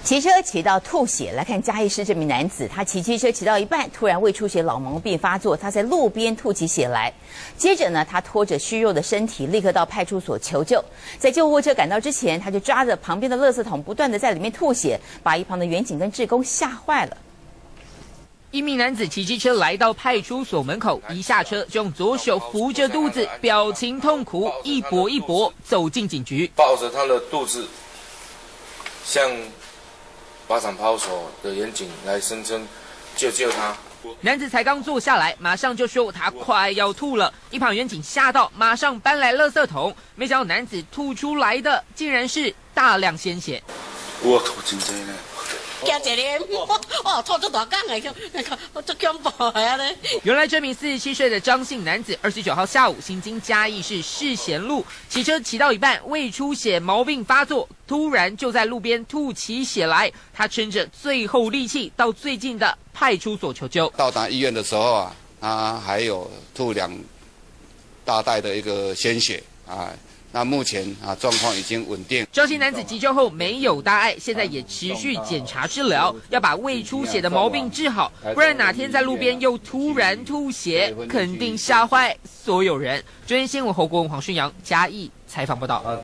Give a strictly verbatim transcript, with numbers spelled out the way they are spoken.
骑车骑到吐血，来看嘉义市这名男子，他骑机车骑到一半，突然胃出血脑毛病发作，他在路边吐起血来。接着呢，他拖着虚弱的身体，立刻到派出所求救。在救护车赶到之前，他就抓着旁边的垃圾桶，不断的在里面吐血，把一旁的员警跟志工吓坏了。 一名男子骑机车来到派出所门口，一下车就用左手扶着肚子，表情痛苦，一跛一跛走进警局， 抱着他的肚子，向靶场派出所的员警来声称救救他。 男子才刚坐下来，马上就说他快要吐了，一旁员警吓到，马上搬来垃圾桶，没想到男子吐出来的竟然是大量鲜血。 我吐真多呢。 惊一个，哦，吐出大缸来，我足恐怖的啊咧！ 原来这名四十七岁的张姓男子，二十九号下午行经嘉义市世贤路，骑车骑到一半，胃出血毛病发作，突然就在路边吐起血来。他撑着最后力气到最近的派出所求救。 到达医院的时候啊，他还有吐两大袋的一个鲜血啊。 那目前啊，状况已经稳定。 张姓男子急救后没有大碍，现在也持续检查治疗，要把胃出血的毛病治好，不然哪天在路边又突然吐血，肯定吓坏所有人。中央新闻侯国文、黄顺阳嘉义采访报道。